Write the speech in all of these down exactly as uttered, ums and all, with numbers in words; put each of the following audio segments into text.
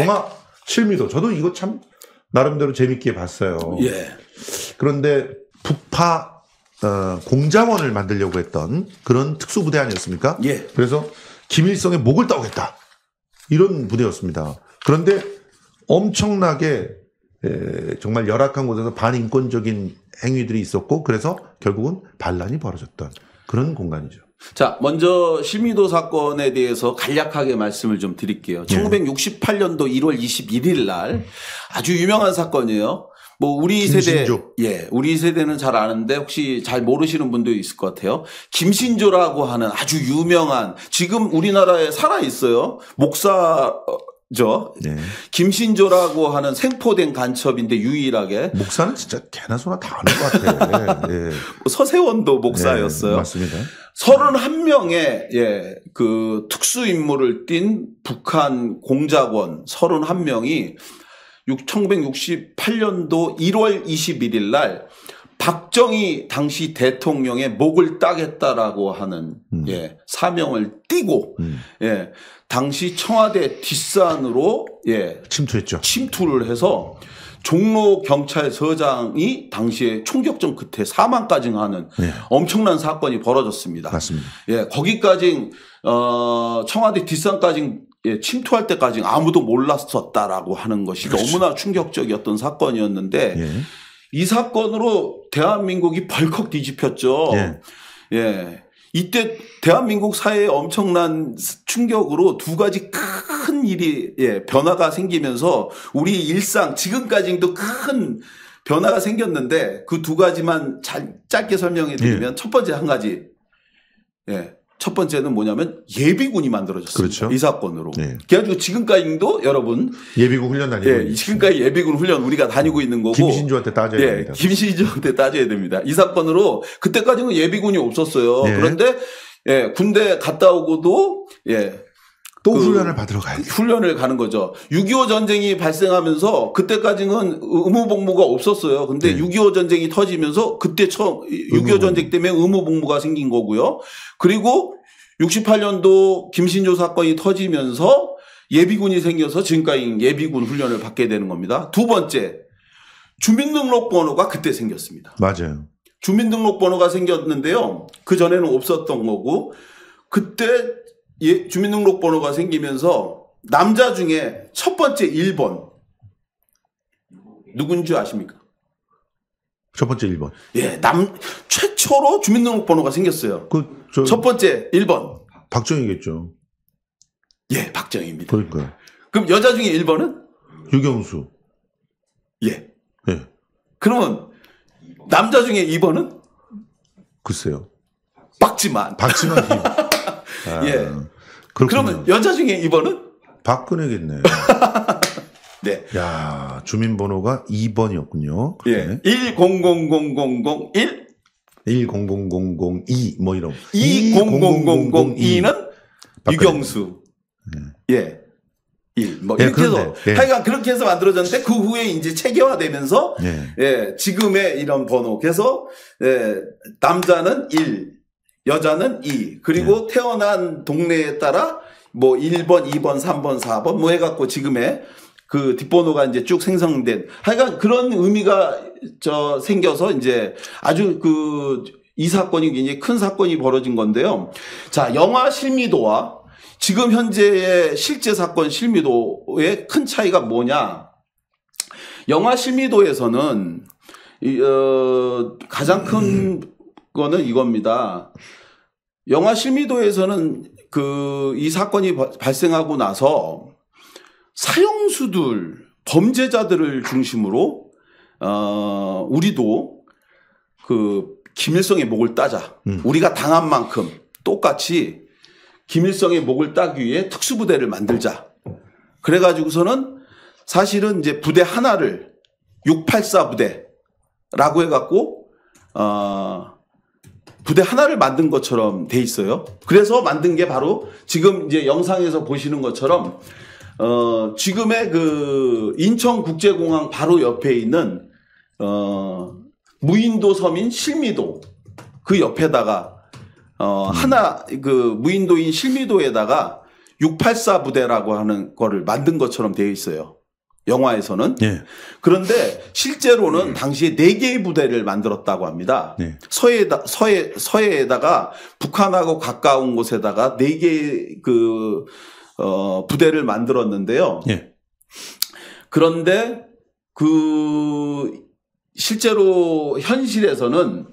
영화 실미도 저도 이거 참 나름대로 재밌게 봤어요. 예. 그런데 북파 어, 공작원을 만들려고 했던 그런 특수부대 아니었습니까? 예. 그래서 김일성의 목을 따오겠다 이런 부대였습니다. 그런데 엄청나게 에, 정말 열악한 곳에서 반인권적인 행위들이 있었고 그래서 결국은 반란이 벌어졌던 그런 공간이죠. 자, 먼저 실미도 사건에 대해서 간략하게 말씀을 좀 드릴게요. 예. 천구백육십팔 년도 일월 이십일일 날 아주 유명한 사건이에요. 뭐 우리 세대, 김신조. 예, 우리 세대는 잘 아는데 혹시 잘 모르시는 분도 있을 것 같아요. 김신조라고 하는 아주 유명한 지금 우리나라에 살아 있어요. 목사. 죠. 네. 김신조라고 하는 생포된 간첩인데 유일하게 목사는 진짜 개나 소나 다 아는 것 같아. 예. 서세원도 목사였어요. 네, 맞습니다. 서른한 명의 예, 그 특수 임무를 띈 북한 공작원 서른한 명이 천구백육십팔 년도 일월 이십일일 날 박정희 당시 대통령의 목을 따겠다라고 하는 음. 예, 사명을 띠고 음. 예, 당시 청와대 뒷산으로 예, 침투했죠. 침투를 해서 종로 경찰서장이 당시에 총격전 끝에 사망까지 하는 네. 엄청난 사건이 벌어졌습니다. 맞습니다. 예, 거기까지 어, 청와대 뒷산까지 예, 침투할 때까지 아무도 몰랐었다라고 하는 것이 그렇죠. 너무나 충격적이었던 사건이었는데 예. 이 사건으로 대한민국이 벌컥 뒤집혔죠. 예. 예. 이때 대한민국 사회에 엄청난 충격으로 두 가지 큰 일이 예, 변화가 생기면서 우리 일상 지금까지도 큰 변화가 생겼는데 그 두 가지만 잘 짧게 설명해 드리면 예. 첫 번째 한 가지 예. 첫 번째는 뭐냐면 예비군이 만들어졌습니다. 그렇죠. 이 사건으로. 네. 그래가지고 지금까지도 여러분 예비군 훈련 다니고 예, 지금까지 예비군 훈련 우리가 다니고 있는 거고 김신조한테 따져야 예, 됩니다. 김신조한테 따져야 됩니다. 이 사건으로 그때까지는 예비군이 없었어요. 예. 그런데 예, 군대 갔다 오고도 예, 또 그 훈련을 받으러 가야죠. 훈련을 가는 거죠. 육이오 전쟁이 발생하면서 그때까지는 의무복무가 없었어요. 근데 네. 육이오 전쟁이 터지면서 그때 처음 육이오 전쟁 때문에 의무복무가 생긴 거고요. 그리고 육십팔 년도 김신조 사건이 터지면서 예비군이 생겨서 지금까지 예비군 훈련을 받게 되는 겁니다. 두 번째, 주민등록번호가 그때 생겼습니다. 맞아요. 주민등록번호가 생겼는데요. 그 전에는 없었던 거고 그때 예, 주민등록번호가 생기면서 남자 중에 첫 번째 일 번 누군지 아십니까? 첫 번째 일 번. 예, 남 최초로 주민등록번호가 생겼어요. 그, 저, 첫 번째 일 번. 박정희겠죠. 예, 박정희입니다. 그러니까요. 그럼 여자 중에 일 번은? 유경수. 예. 예. 그러면 남자 중에 이 번은? 글쎄요. 박지만. 박지만 김. 아, 예. 그렇군요. 그러면 여자 중에 이 번은? 박근혜겠네요. 네. 야, 주민번호가 이 번이었군요. 예. 일공공공공공일 일공공공공이 뭐 이런. 이공공공공이는 유경수. 예. 예. 일. 뭐 예, 이렇게 해서 그런데, 예. 하여간 그렇게 해서 만들어졌는데 그 후에 이제 체계화되면서 예. 예, 지금의 이런 번호. 그래서 예, 남자는 일, 여자는 이. 그리고 예. 태어난 동네에 따라 뭐 일 번, 이 번, 삼 번, 사 번 뭐 해갖고 지금의 그 뒷번호가 이제 쭉 생성된 하여간 그런 의미가 저 생겨서 이제 아주 그 이 사건이 굉장히 큰 사건이 벌어진 건데요. 자, 영화 실미도와 지금 현재의 실제 사건 실미도의 큰 차이가 뭐냐? 영화 실미도에서는 이, 어, 가장 큰 거는 이겁니다. 영화 실미도에서는 그 이 사건이 발생하고 나서 사형수들, 범죄자들을 중심으로 어, 우리도 그 김일성의 목을 따자. 음. 우리가 당한 만큼 똑같이 김일성의 목을 따기 위해 특수부대를 만들자. 그래가지고서는 사실은 이제 부대 하나를 육팔사 부대라고 해갖고 어, 부대 하나를 만든 것처럼 돼 있어요. 그래서 만든 게 바로 지금 이제 영상에서 보시는 것처럼 어, 지금의 그 인천국제공항 바로 옆에 있는 어, 무인도 섬인 실미도 그 옆에다가 어, 하나 그 무인도인 실미도에다가 육팔사 부대라고 하는 거를 만든 것처럼 되어 있어요. 영화에서는. 예. 그런데 실제로는 음. 당시에 네 개의 부대를 만들었다고 합니다. 예. 서해에다, 서해, 서해에다가 북한하고 가까운 곳에다가 네 개의 그, 어, 부대를 만들었는데요. 예. 그런데 그, 실제로 현실에서는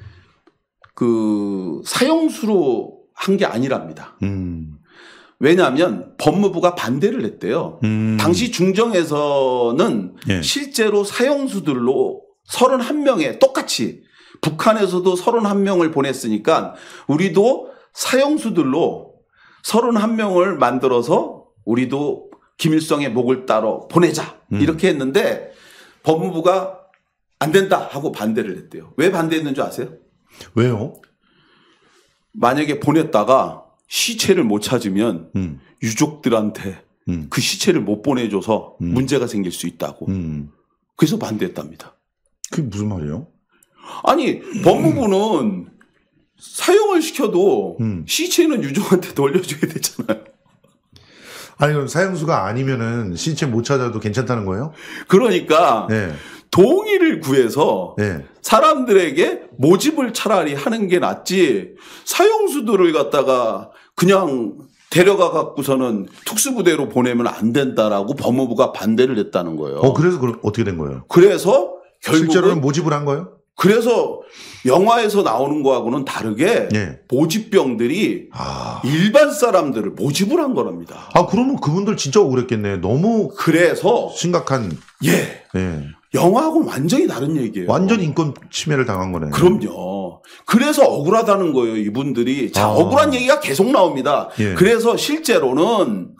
그 사형수로 한 게 아니랍니다. 음. 왜냐하면 법무부가 반대를 했대요. 음. 당시 중정에서는 예. 실제로 사형수들로 서른한 명에 똑같이 북한에서도 서른한 명을 보냈으니까 우리도 사형수들로 서른한 명을 만들어서 우리도 김일성의 목을 따러 보내자. 음. 이렇게 했는데 법무부가 안 된다 하고 반대를 했대요. 왜 반대했는 줄 아세요? 왜요? 만약에 보냈다가 시체를 못 찾으면 음. 유족들한테 음. 그 시체를 못 보내줘서 음. 문제가 생길 수 있다고. 음. 그래서 반대했답니다. 그게 무슨 말이에요? 아니 법무부는 사형을 시켜도 음. 시체는 유족한테 돌려줘야 되잖아요. 아니 그럼 사형수가 아니면은 시체 못 찾아도 괜찮다는 거예요? 그러니까 네. 동의를 구해서 네. 사람들에게 모집을 차라리 하는 게 낫지 사형수들을 갖다가 그냥 데려가 갖고서는 특수부대로 보내면 안 된다라고 법무부가 반대를 했다는 거예요. 어 그래서 그럼 어떻게 된 거예요? 그래서 결국은 실제로는 모집을 한 거예요? 그래서 영화에서 나오는 거하고는 다르게 예. 모집병들이 아. 일반 사람들을 모집을 한 거랍니다. 아 그러면 그분들 진짜 억울했겠네. 너무 그래서 심각한. 예. 예. 영화하고는 완전히 다른 얘기예요. 완전 인권 침해를 당한 거네. 그럼요. 그래서 억울하다는 거예요, 이분들이. 자, 아. 억울한 얘기가 계속 나옵니다. 예. 그래서 실제로는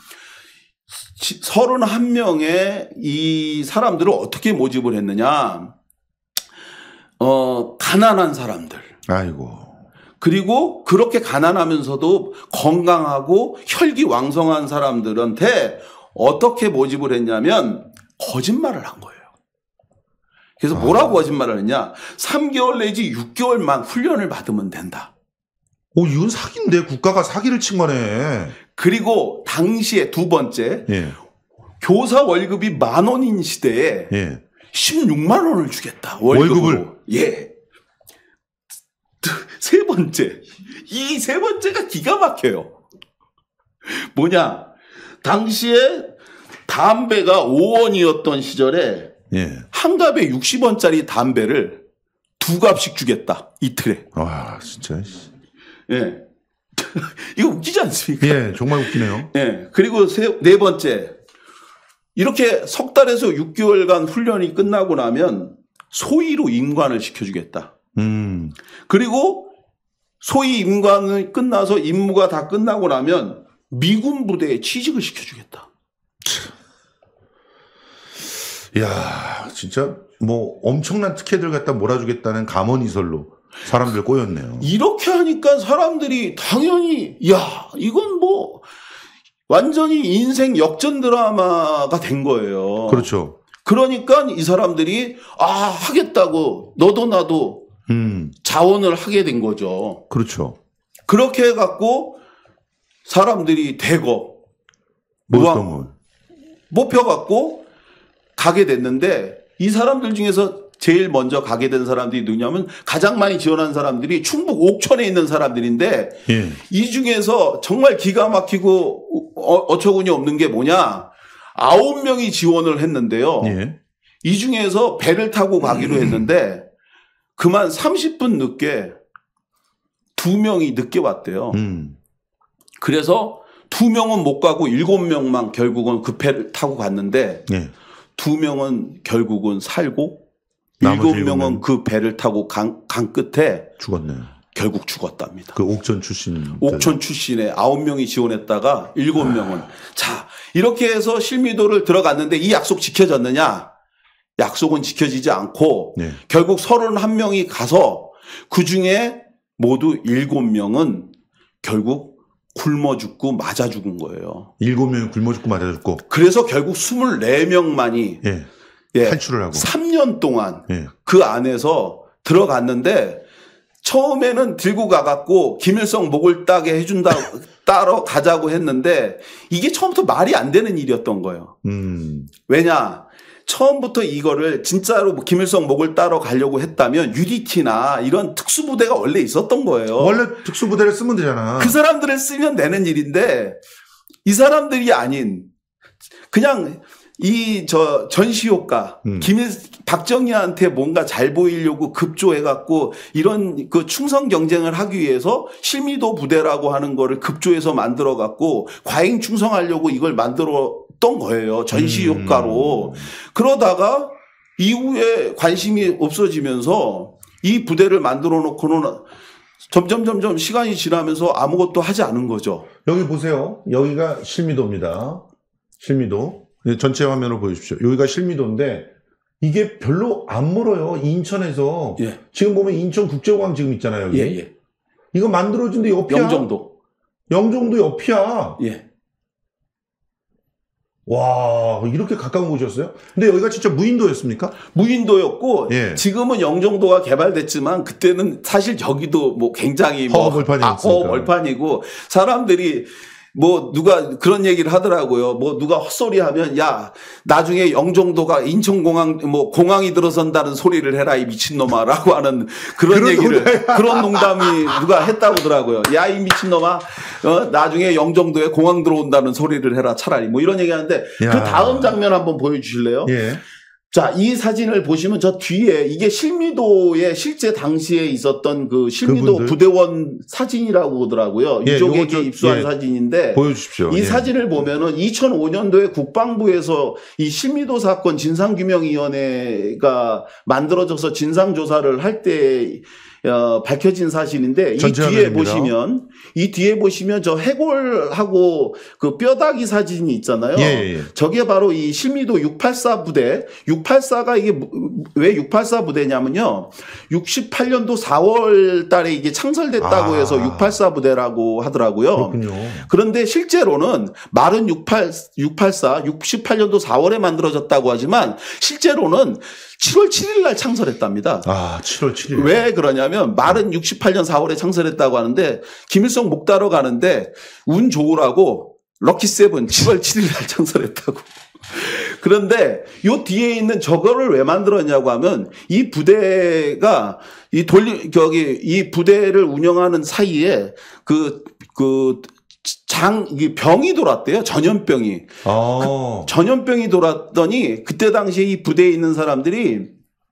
서른한 명의 이 사람들을 어떻게 모집을 했느냐. 어, 가난한 사람들. 아이고. 그리고 그렇게 가난하면서도 건강하고 혈기왕성한 사람들한테 어떻게 모집을 했냐면 거짓말을 한 거예요. 그래서 뭐라고 아. 거짓말을 했냐. 삼 개월 내지 육 개월만 훈련을 받으면 된다. 오, 이건 사기인데 국가가 사기를 친 거네. 그리고 당시에 두 번째 예. 교사 월급이 만 원인 시대에 예. 십육만 원을 주겠다. 월급으로. 월급을? 예. 세 번째. 이 세 번째가 기가 막혀요. 뭐냐. 당시에 담배가 오 원이었던 시절에 예. 한 갑에 육십 원짜리 담배를 두 갑씩 주겠다. 이틀에. 와, 진짜. 예. 이거 웃기지 않습니까? 예, 정말 웃기네요. 예. 그리고 세, 네 번째. 이렇게 석 달에서 육 개월간 훈련이 끝나고 나면 소위로 임관을 시켜주겠다. 음. 그리고 소위 임관이 끝나서 임무가 다 끝나고 나면 미군 부대에 취직을 시켜주겠다. 이야, 진짜 뭐 엄청난 특혜들 갖다 몰아주겠다는 감언이설로 사람들 꼬였네요. 이렇게 하니까 사람들이 당연히 야 이건 뭐 완전히 인생 역전 드라마가 된 거예요. 그렇죠. 그러니까 이 사람들이 아 하겠다고 너도 나도 음. 자원을 하게 된 거죠. 그렇죠. 그렇게 해갖고 사람들이 대거 무한 건. 뽑혀갖고 가게 됐는데 이 사람들 중에서 제일 먼저 가게 된 사람들이 누구냐면 가장 많이 지원한 사람들이 충북 옥천에 있는 사람들인데 예. 이 중에서 정말 기가 막히고 어, 어처구니 없는 게 뭐냐 아홉 명이 지원을 했는데요. 예. 이 중에서 배를 타고 가기로 했는데 그만 삼십 분 늦게 두 명이 늦게 왔대요. 음. 그래서 두 명은 못 가고 일곱 명만 결국은 그 배를 타고 갔는데 예. 두 명은 결국은 살고 나머지 일곱 일곱 명은 명. 그 배를 타고 강, 강 끝에 죽었네. 결국 죽었답니다. 그 옥천 출신. 옥천 출신에 아홉 명이 지원했다가 일곱 명은 자 이렇게 해서 실미도를 들어갔는데 이 약속 지켜졌느냐? 약속은 지켜지지 않고 네. 결국 서른한 명이 가서 그 중에 모두 일곱 명은 결국 굶어 죽고 맞아 죽은 거예요. 일곱 명이 굶어 죽고 맞아 죽고. 그래서 결국 스물네 명만이 예. 예, 탈출을 하고. 삼 년 동안 예. 그 안에서 들어갔는데 처음에는 들고 가갖고 김일성 목을 따게 해준다 따러 가자고 했는데 이게 처음부터 말이 안 되는 일이었던 거예요. 음. 왜냐? 처음부터 이거를 진짜로 김일성 목을 따러 가려고 했다면 유디티나 이런 특수부대가 원래 있었던 거예요. 원래 특수부대를 쓰면 되잖아. 그 사람들을 쓰면 되는 일인데 이 사람들이 아닌 그냥 이 저 전시효과 음. 김일 박정희한테 뭔가 잘 보이려고 급조해갖고 이런 그 충성 경쟁을 하기 위해서 실미도 부대라고 하는 거를 급조해서 만들어갖고 과잉 충성하려고 이걸 만들었던 거예요. 전시효과로. 음. 그러다가 이후에 관심이 없어지면서 이 부대를 만들어 놓고는 점점 점점 시간이 지나면서 아무것도 하지 않은 거죠. 여기 보세요. 여기가 실미도입니다. 실미도. 전체 화면을 보여주십시오. 여기가 실미도인데 이게 별로 안 멀어요. 인천에서. 예. 지금 보면 인천국제공항 지금 있잖아요. 여기. 예, 예. 이거 만들어진 데 옆이야. 영종도. 영종도 옆이야. 예. 와, 이렇게 가까운 곳이었어요? 근데 여기가 진짜 무인도였습니까? 무인도였고 예. 지금은 영종도가 개발됐지만 그때는 사실 여기도 뭐 굉장히 뭐 허허벌판이었으니까. 아, 허허벌판이고 사람들이 뭐 누가 그런 얘기를 하더라고요. 뭐 누가 헛소리하면 야 나중에 영종도가 인천공항 뭐 공항이 들어선다는 소리를 해라 이 미친놈아라고 하는 그런, 그런 얘기를 농담. 그런 농담이 누가 했다고 하더라고요. 야 이 미친놈아 어, 나중에 영종도에 공항 들어온다는 소리를 해라 차라리 뭐 이런 얘기하는데 야. 그 다음 장면 한번 보여주실래요? 예. 자, 이 사진을 보시면 저 뒤에 이게 실미도에 실제 당시에 있었던 그 실미도 그분들? 부대원 사진이라고 하더라고요. 예, 이쪽에 요거 저- 입수한 예. 사진인데 보여주십시오. 이 예. 사진을 보면은 이천오 년도에 국방부에서 이 실미도 사건 진상규명위원회가 만들어져서 진상조사를 할 때 어, 밝혀진 사실인데 이 전체 뒤에 화면입니다. 보시면 이 뒤에 보시면 저 해골하고 그 뼈다귀 사진이 있잖아요. 예, 예, 예. 저게 바로 이 실미도 육팔사 부대. 육팔사가 이게 왜 육팔사 부대냐면요. 육십팔 년도 사월 달에 이게 창설됐다고 아. 해서 육팔사 부대라고 하더라고요. 그렇군요. 그런데 실제로는 말은 육팔, 육팔사, 육십팔 년도 사월에 만들어졌다고 하지만 실제로는 칠월 칠일 날 창설했답니다. 아, 칠월 칠일. 왜 그러냐면 말은 육십팔 년 사월에 창설했다고 하는데 김일성 목 따러 가는데 운 좋으라고 럭키세븐 칠월 칠일 날 창설했다고. 그런데 요 뒤에 있는 저거를 왜 만들었냐고 하면 이 부대가 이 돌리 저기 이 부대를 운영하는 사이에 그 그 장, 이 병이 돌았대요. 전염병이. 아. 전염병이 돌았더니 그때 당시에 이 부대에 있는 사람들이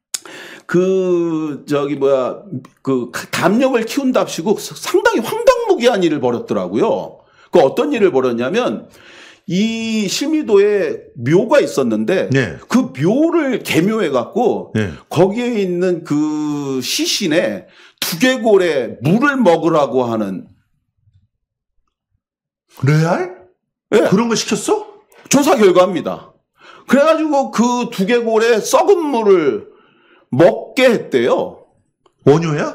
그 저기 뭐야 그 담력을 키운답시고 상당히 황당무계한 일을 벌였더라고요. 그 어떤 일을 벌였냐면 이 실미도에 묘가 있었는데 네. 그 묘를 개묘해 갖고 네. 거기에 있는 그 시신에 두개골에 물을 먹으라고 하는 레알? 예. 그런 거 시켰어? 조사 결과입니다. 그래가지고 그 두개골에 썩은 물을 먹게 했대요. 원효야?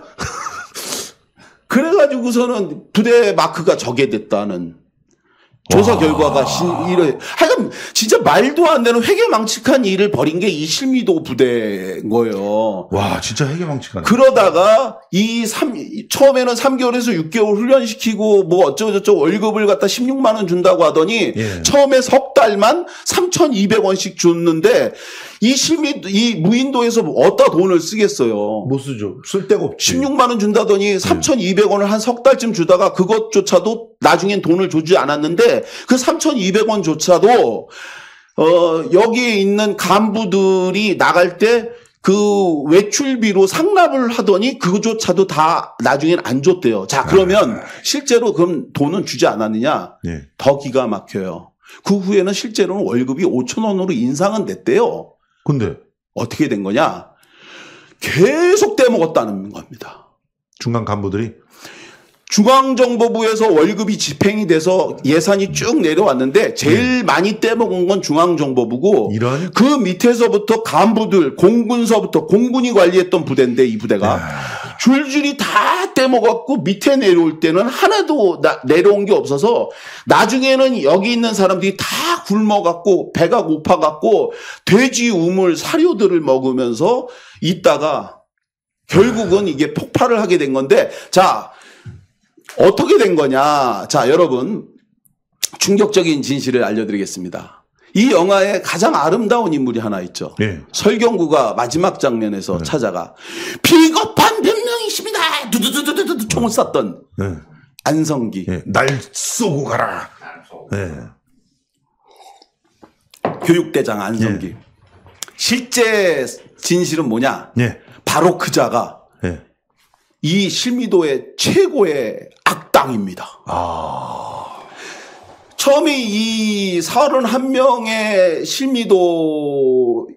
그래가지고서는 부대 마크가 저게 됐다는 조사 와. 결과가 신, 이래. 하여간 진짜 말도 안 되는 회계망측한 일을 벌인 게 이 실미도 부대인 거예요. 와, 진짜 해계망측하네. 그러다가 이 삼, 처음에는 삼 개월에서 육 개월 훈련시키고 뭐 어쩌고저쩌고 월급을 갖다 십육만 원 준다고 하더니 예. 처음에 석 달만 삼천이백 원씩 줬는데 이 실미, 이 무인도에서 어디다 돈을 쓰겠어요. 못 쓰죠. 쓸 데가 없지. 십육만 원 준다더니 삼천이백 원을 한 석 달쯤 주다가 그것조차도 나중엔 돈을 주지 않았는데 그 삼천이백 원조차도 어 여기에 있는 간부들이 나갈 때 그 외출비로 상납을 하더니 그거조차도 다 나중엔 안 줬대요. 자, 그러면 실제로 그럼 돈은 주지 않았느냐? 예. 더 기가 막혀요. 그 후에는 실제로는 월급이 오천 원으로 인상은 됐대요. 근데 어떻게 된 거냐? 계속 떼먹었다는 겁니다. 중간 간부들이 중앙정보부에서 월급이 집행이 돼서 예산이 쭉 내려왔는데 제일 많이 떼먹은 건 중앙정보부고 이런 그 밑에서부터 간부들 공군서부터 공군이 관리했던 부대인데 이 부대가 줄줄이 다 떼먹었고 밑에 내려올 때는 하나도 나, 내려온 게 없어서 나중에는 여기 있는 사람들이 다 굶어갖고 배가 고파갖고 돼지 우물 사료들을 먹으면서 있다가 결국은 이게 폭발을 하게 된 건데 자 어떻게 된 거냐? 자, 여러분 충격적인 진실을 알려드리겠습니다. 이 영화에 가장 아름다운 인물이 하나 있죠. 네. 설경구가 마지막 장면에서 네. 찾아가 비겁한 변명이십니다. 두두두두두두 총을 쐈던 네. 안성기. 네. 날 쏘고 가라. 네. 교육대장 안성기. 네. 실제 진실은 뭐냐? 네. 바로 그자가 네. 이 실미도의 최고의 악당입니다. 아. 처음에 이 서른한 명의 실미도의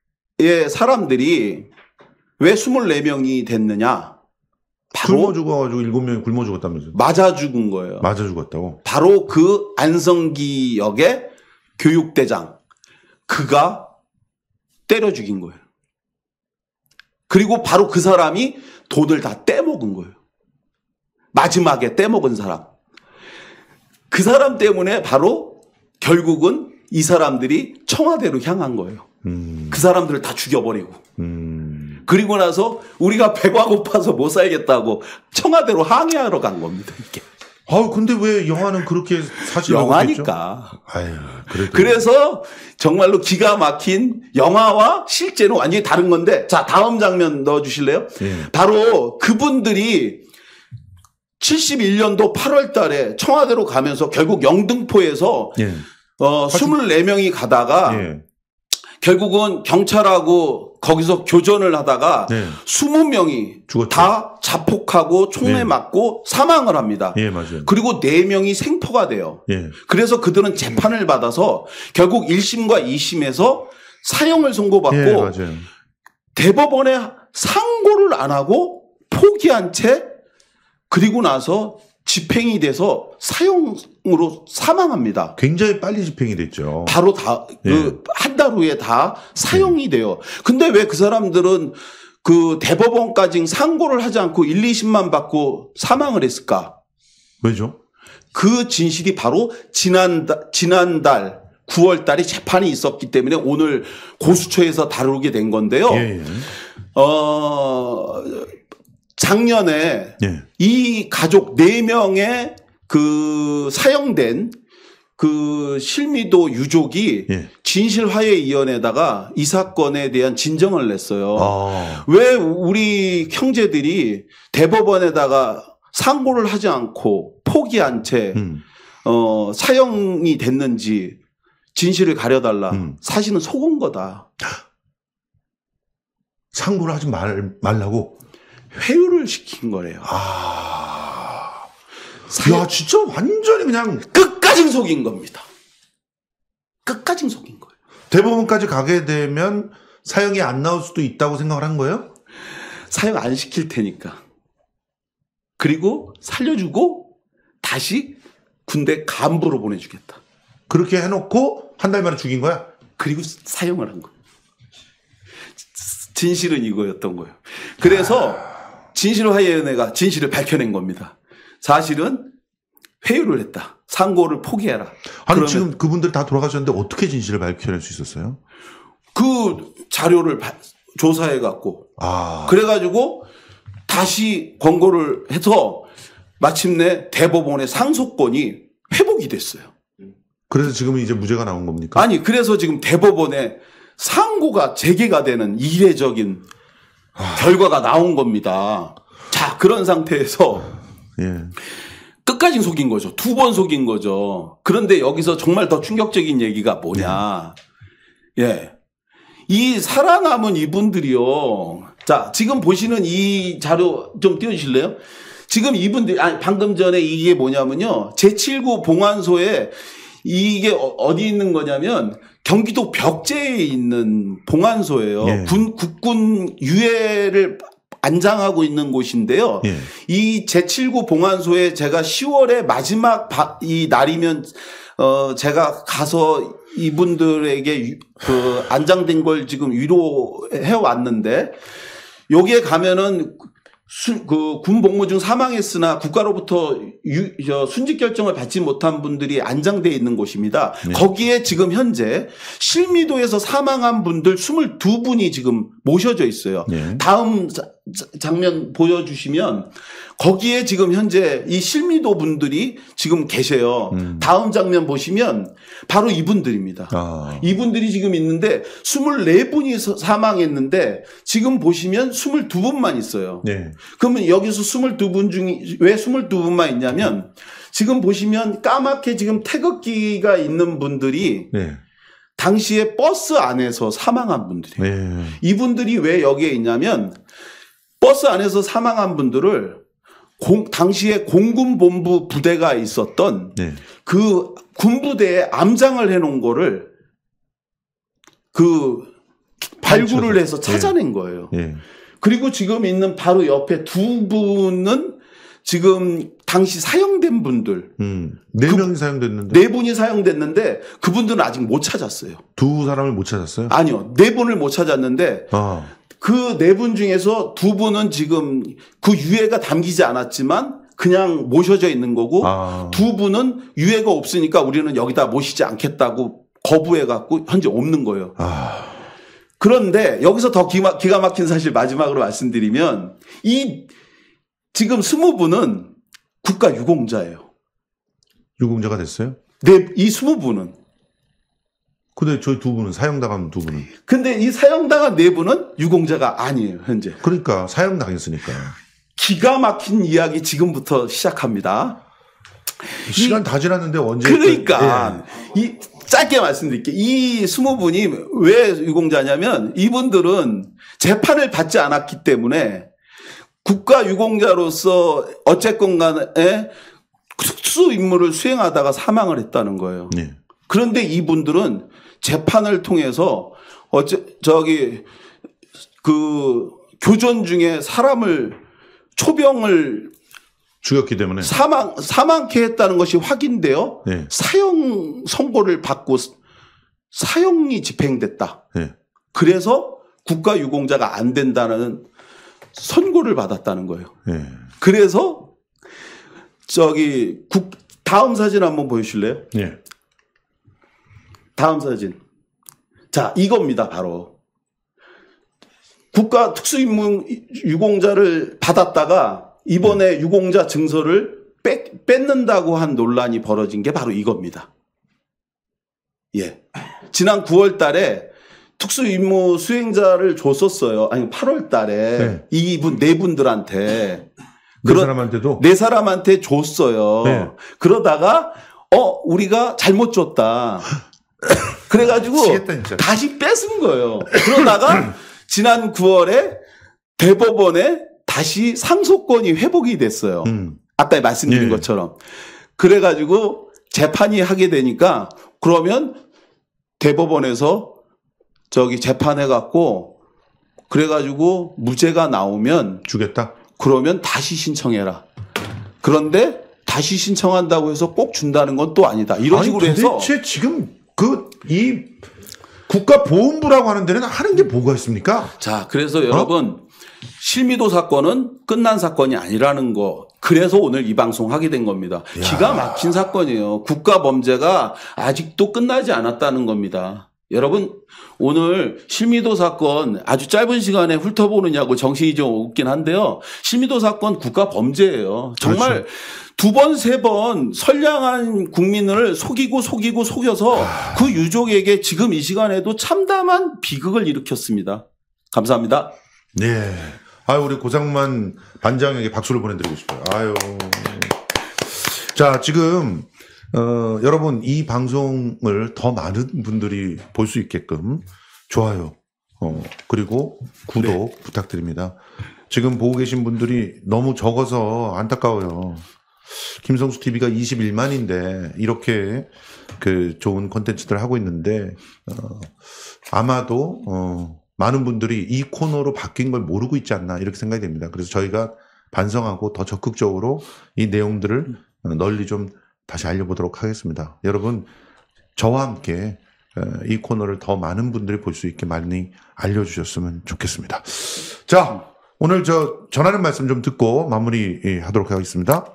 사람들이 왜 스물네 명이 됐느냐? 굶어 바로 죽어가지고 일곱 명이 굶어 죽었다면서요? 맞아 죽은 거예요. 맞아 죽었다고? 바로 그 안성기 역의 교육대장. 그가 때려 죽인 거예요. 그리고 바로 그 사람이 돈을 다 떼먹은 거예요. 마지막에 떼먹은 사람. 그 사람 때문에 바로 결국은 이 사람들이 청와대로 향한 거예요. 음. 그 사람들을 다 죽여버리고. 음. 그리고 나서 우리가 배가 고파서 못 살겠다고 청와대로 항해하러 간 겁니다. 이게. 아, 근데 왜 영화는 그렇게 사실 영화니까. 아유, 그래도. 그래서 정말로 기가 막힌 영화와 실제는 완전히 다른 건데, 자, 다음 장면 넣어주실래요? 예. 바로 그분들이 칠십일 년도 팔월 달에 청와대로 가면서 결국 영등포에서 예. 어, 스물네 명이 가다가 예. 결국은 경찰하고 거기서 교전을 하다가 네. 스무 명이 죽었죠. 다 자폭하고 총에 네. 맞고 사망을 합니다. 예, 맞아요. 그리고 네 명이 생포가 돼요. 예. 그래서 그들은 재판을 받아서 결국 일 심과 이 심에서 사형을 선고받고 예, 맞아요. 대법원에 상고를 안 하고 포기한 채 그리고 나서 집행이 돼서 사형으로 사망합니다. 굉장히 빨리 집행이 됐죠. 바로 다, 그, 한 달 후에 다 사형이 돼요. 근데 왜 그 사람들은 그 대법원까지 상고를 하지 않고 일, 이 심만 받고 사망을 했을까? 왜죠? 그 진실이 바로 지난달, 지난달 구월 달에 재판이 있었기 때문에 오늘 고수처에서 다루게 된 건데요. 예, 예. 어, 작년에 예. 이 가족 네 명의 그 사형된 그 실미도 유족이 예. 진실화해위원회에다가 이 사건에 대한 진정을 냈어요. 아. 왜 우리 형제들이 대법원에다가 상고를 하지 않고 포기한 채 음. 어, 사형이 됐는지 진실을 가려달라. 음. 사실은 속은 거다. 상고를 하지 말, 말라고? 회유를 시킨 거래요. 아. 사형- 야, 진짜 완전히 그냥 끝까지 속인 겁니다. 끝까지 속인 거예요. 대법원까지 가게 되면 사형이 안 나올 수도 있다고 생각을 한 거예요? 사형 안 시킬 테니까. 그리고 살려주고 다시 군대 간부로 보내주겠다. 그렇게 해놓고 한 달 만에 죽인 거야? 그리고 사형을 한 거예요. 진실은 이거였던 거예요. 그래서 진실화해위원회가 진실을 밝혀낸 겁니다. 사실은 회유를 했다. 상고를 포기해라. 아니, 그러면 지금 그분들 다 돌아가셨는데 어떻게 진실을 밝혀낼 수 있었어요? 그 자료를 조사해 갖고 아. 그래가지고 다시 권고를 해서 마침내 대법원의 상소권이 회복이 됐어요. 그래서 지금은 이제 무죄가 나온 겁니까? 아니 그래서 지금 대법원에 상고가 재개가 되는 이례적인 아. 결과가 나온 겁니다. 자 그런 상태에서 예. 끝까지 속인 거죠. 두 번 속인 거죠. 그런데 여기서 정말 더 충격적인 얘기가 뭐냐. 예. 이 살아남은 이분들이요. 자, 지금 보시는 이 자료 좀 띄워주실래요? 지금 이분들, 아니, 방금 전에 이게 뭐냐면요. 제칠 구 봉안소에 이게 어디 있는 거냐면 경기도 벽제에 있는 봉안소예요. 예. 군, 국군 유해를 안장하고 있는 곳인데요. 예. 이 제칠 구 봉안소에 제가 시월에 마지막 바, 이 날이면 어 제가 가서 이분들에게 유, 그 안장된 걸 지금 위로해 왔는데 여기에 가면은 그 군 복무 중 사망했으나 국가로부터 유, 저 순직 결정을 받지 못한 분들이 안장돼 있는 곳입니다. 네. 거기에 지금 현재 실미도에서 사망한 분들 이십이 분이 지금 모셔져 있어요. 네. 다음 장면 보여주시면 거기에 지금 현재 이 실미도 분들이 지금 계세요. 음. 다음 장면 보시면 바로 이분들입니다. 아. 이분들이 지금 있는데 스물네 분이 사망했는데 지금 보시면 스물두 분만 있어요. 네. 그러면 여기서 스물두 분 중에 왜 스물두 분만 있냐면 지금 보시면 까맣게 지금 태극기가 있는 분들이 네. 당시에 버스 안에서 사망한 분들이에요. 네. 이분들이 왜 여기에 있냐면 버스 안에서 사망한 분들을 공, 당시에 공군본부 부대가 있었던 네. 그 군부대에 암장을 해놓은 거를 그 발굴을 해서 찾아낸 거예요. 네. 그리고 지금 있는 바로 옆에 두 분은 지금 당시 사형된 분들 음. 네 그, 명이 사용됐는데 네 분이 사형됐는데 그분들은 아직 못 찾았어요. 두 사람을 못 찾았어요? 아니요, 네 분을 못 찾았는데 아. 그 네 분 중에서 두 분은 지금 그 유해가 담기지 않았지만 그냥 모셔져 있는 거고 아. 두 분은 유해가 없으니까 우리는 여기다 모시지 않겠다고 거부해 갖고 현재 없는 거예요. 아. 그런데 여기서 더 기가, 기가 막힌 사실 마지막으로 말씀드리면 이 지금 스무 분은 국가 유공자예요. 유공자가 됐어요? 네, 이 스무 분은. 근데 저희 두 분은 사형당한 두 분은 근데 이 사형당한 네 분은 유공자가 아니에요, 현재. 그러니까 사형당했으니까 기가 막힌 이야기 지금부터 시작합니다. 시간 다 지났는데 언제 그러니까 예. 이 짧게 말씀드릴게요. 이 스무 분이 왜 유공자냐면 이분들은 재판을 받지 않았기 때문에 국가 유공자로서 어쨌건 간에 특수 임무를 수행하다가 사망을 했다는 거예요. 예. 그런데 이분들은 재판을 통해서 어째 저기 그 교전 중에 사람을 초병을 죽였기 때문에 사망 사망케 했다는 것이 확인되어 네. 사형 선고를 받고 사형이 집행됐다. 네. 그래서 국가 유공자가 안 된다는 선고를 받았다는 거예요. 네. 그래서 저기 국 다음 사진 한번 보여주실래요? 네. 다음 사진. 자, 이겁니다, 바로. 국가 특수임무 유공자를 받았다가 이번에 유공자 증서를 뺏, 뺏는다고 한 논란이 벌어진 게 바로 이겁니다. 예. 지난 구월 달에 특수임무 수행자를 줬었어요. 아니, 팔월 달에 네. 이분, 네 분들한테. 네 사람한테도 네 사람한테 줬어요. 네. 그러다가, 어, 우리가 잘못 줬다. 그래가지고 미치겠다, 다시 뺏은 거예요. 그러다가 지난 구월에 대법원에 다시 상속권이 회복이 됐어요. 음. 아까 말씀드린 예. 것처럼. 그래가지고 재판이 하게 되니까 그러면 대법원에서 저기 재판해갖고 그래가지고 무죄가 나오면 주겠다. 그러면 다시 신청해라. 그런데 다시 신청한다고 해서 꼭 준다는 건 또 아니다. 이런 아니, 식으로 해서 도대체 지금 그 이 국가보훈부라고 하는 데는 하는 게 뭐가 있습니까? 자, 그래서 여러분 실미도 사건은 끝난 사건이 아니라는 거. 그래서 오늘 이 방송 하게 된 겁니다. 야. 기가 막힌 사건이에요. 국가 범죄가 아직도 끝나지 않았다는 겁니다. 여러분 오늘 실미도 사건 아주 짧은 시간에 훑어보느냐고 정신이 좀 없긴 한데요. 실미도 사건 국가 범죄예요. 정말 그렇죠. 두 번, 세 번 선량한 국민을 속이고 속이고 속여서 그 유족에게 지금 이 시간에도 참담한 비극을 일으켰습니다. 감사합니다. 네. 아유, 우리 고상만 반장에게 박수를 보내드리고 싶어요. 아유. 자, 지금, 어, 여러분, 이 방송을 더 많은 분들이 볼 수 있게끔 좋아요, 어, 그리고 구독 네. 부탁드립니다. 지금 보고 계신 분들이 너무 적어서 안타까워요. 김성수 티비가 이십일만인데 이렇게 그 좋은 콘텐츠들을 하고 있는데 어, 아마도 어, 많은 분들이 이 코너로 바뀐 걸 모르고 있지 않나 이렇게 생각이 됩니다. 그래서 저희가 반성하고 더 적극적으로 이 내용들을 널리 좀 다시 알려보도록 하겠습니다. 여러분 저와 함께 이 코너를 더 많은 분들이 볼 수 있게 많이 알려주셨으면 좋겠습니다. 자, 오늘 저 전하는 말씀 좀 듣고 마무리하도록 하겠습니다.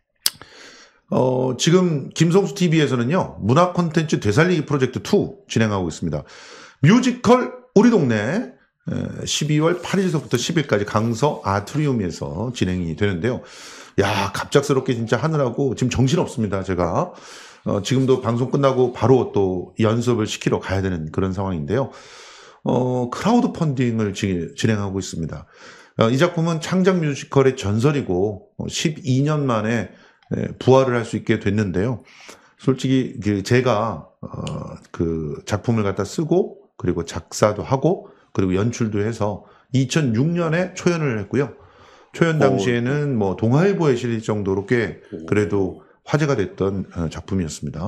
어, 지금 김성수 티비에서는요, 문화 콘텐츠 되살리기 프로젝트 투 진행하고 있습니다. 뮤지컬 우리 동네, 십이월 팔일서부터 십일까지 강서 아트리움에서 진행이 되는데요. 야, 갑작스럽게 진짜 하느라고 지금 정신없습니다, 제가. 어, 지금도 방송 끝나고 바로 또 연습을 시키러 가야 되는 그런 상황인데요. 어, 크라우드 펀딩을 지, 진행하고 있습니다. 어, 이 작품은 창작 뮤지컬의 전설이고 십이 년 만에 부활을 할 수 있게 됐는데요. 솔직히 그 제가 어, 그 작품을 갖다 쓰고 그리고 작사도 하고 그리고 연출도 해서 이천육 년에 초연을 했고요. 초연 당시에는 뭐 동아일보에 실릴 정도로 꽤 그래도 화제가 됐던 작품이었습니다.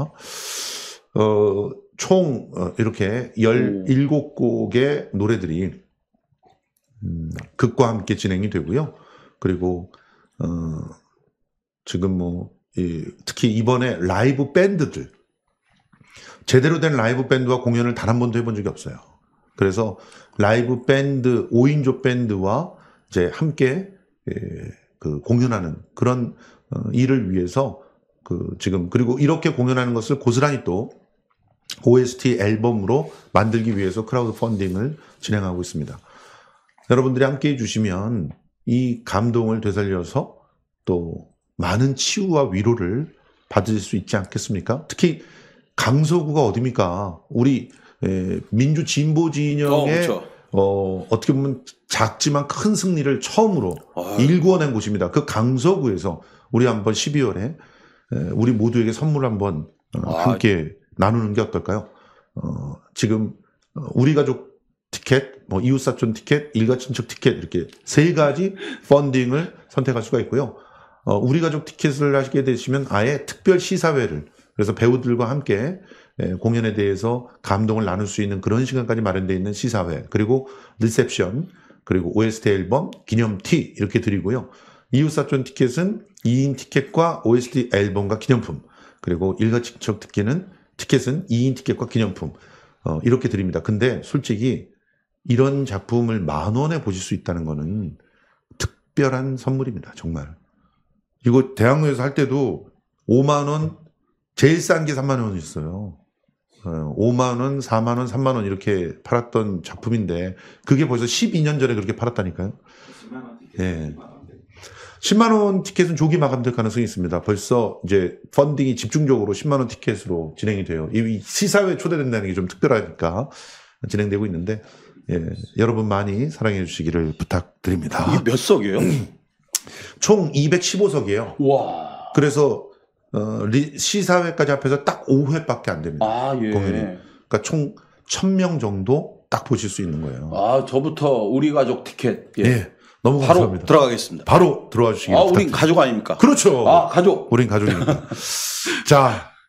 어, 총 이렇게 열일곱 곡의 노래들이 음, 극과 함께 진행이 되고요. 그리고 어, 지금 뭐 이, 특히 이번에 라이브 밴드들 제대로 된 라이브 밴드와 공연을 단 한 번도 해본 적이 없어요. 그래서 라이브 밴드 오 인조 밴드와 이제 함께 예, 그 공연하는 그런 어, 일을 위해서 그 지금 그리고 이렇게 공연하는 것을 고스란히 또 오에스티 앨범으로 만들기 위해서 크라우드 펀딩을 진행하고 있습니다. 여러분들이 함께 해주시면 이 감동을 되살려서 또 많은 치유와 위로를 받을 수 있지 않겠습니까? 특히 강서구가 어디입니까? 우리 에, 민주 진보 진영의 어, 그렇죠. 어, 어떻게 보면 작지만 큰 승리를 처음으로 아유. 일구어낸 곳입니다. 그 강서구에서 우리 한번 십이월에 에, 우리 모두에게 선물 한번 어, 아. 함께 나누는 게 어떨까요? 어, 지금 어, 우리 가족 티켓, 뭐 이웃사촌 티켓, 일가친척 티켓 이렇게 세 가지 펀딩을 선택할 수가 있고요. 어, 우리 가족 티켓을 하시게 되시면 아예 특별 시사회를 그래서 배우들과 함께 예, 공연에 대해서 감동을 나눌 수 있는 그런 시간까지 마련되어 있는 시사회 그리고 리셉션 그리고 오에스티 앨범 기념티 이렇게 드리고요. 이웃사촌 티켓은 이 인 티켓과 오에스티 앨범과 기념품 그리고 일가친척 티켓은 티켓은 이 인 티켓과 기념품 어, 이렇게 드립니다. 근데 솔직히 이런 작품을 만 원에 보실 수 있다는 거는 특별한 선물입니다. 정말. 이거 대학로에서 할 때도 오만 원, 제일 싼 게 삼만 원이었어요. 오만 원, 사만 원, 삼만 원 이렇게 팔았던 작품인데 그게 벌써 십이 년 전에 그렇게 팔았다니까요. 예. 십만 원 티켓은 조기 마감될 가능성이 있습니다. 벌써 이제 펀딩이 집중적으로 십만 원 티켓으로 진행이 돼요. 이 시사회에 초대된다는 게 좀 특별하니까 진행되고 있는데 예, 여러분 많이 사랑해 주시기를 부탁드립니다. 이게 몇 석이에요? 총 이백십오 석이에요. 와. 그래서 어, 리, 시사회까지 합해서 딱 오 회밖에 안 됩니다. 아, 예. 공연이. 그러니까 총 천 명 정도 딱 보실 수 있는 거예요. 아, 저부터 우리 가족 티켓. 예. 예. 너무 바로 감사합니다. 들어가겠습니다. 바로 들어와 주시기 아, 바랍니다. 우린 가족 아닙니까? 그렇죠. 아, 가족. 우린 가족이니까. 자,